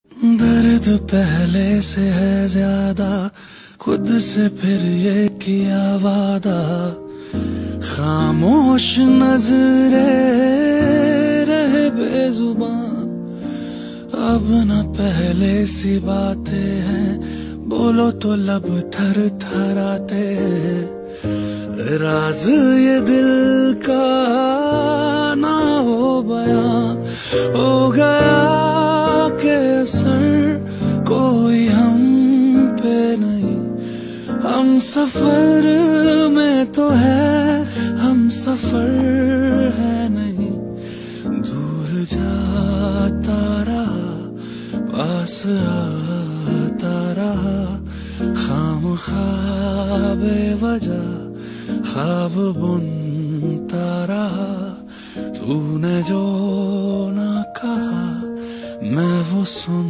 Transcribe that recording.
दर्द पहले से है ज्यादा, खुद से फिर ये किया वादा। खामोश नजरे रहे बेजुबान, अब न पहले सी बातें हैं, बोलो तो लब थर थराते हैं। राज ये दिल का ना हो बयां, हो गया के असर कोई हम पे नहीं। हम सफर में तो है, हम सफर है नहीं। दूर जाता रहा, पास आता रहा, खामखा बेवजह ख्वाब बुनता रहा। तूने जो ना कहा मैं वो सुन